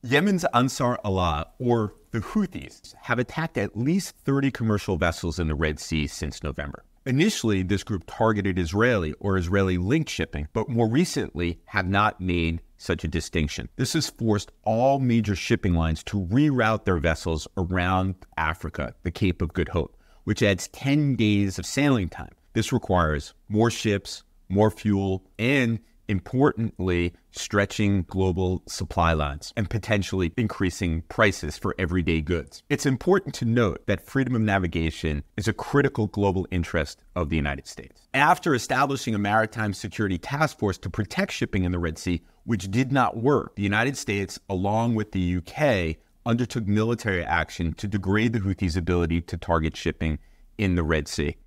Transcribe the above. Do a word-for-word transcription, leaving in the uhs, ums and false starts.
Yemen's Ansar Allah, or the Houthis, have attacked at least thirty commercial vessels in the Red Sea since November. Initially, this group targeted Israeli or Israeli-linked shipping, but more recently have not made such a distinction. This has forced all major shipping lines to reroute their vessels around Africa, the Cape of Good Hope, which adds ten days of sailing time. This requires more ships, more fuel, and importantly, stretching global supply lines and potentially increasing prices for everyday goods. It's important to note that freedom of navigation is a critical global interest of the United States. After establishing a maritime security task force to protect shipping in the Red Sea, which did not work, the United States, along with the U K, undertook military action to degrade the Houthis' ability to target shipping in the Red Sea.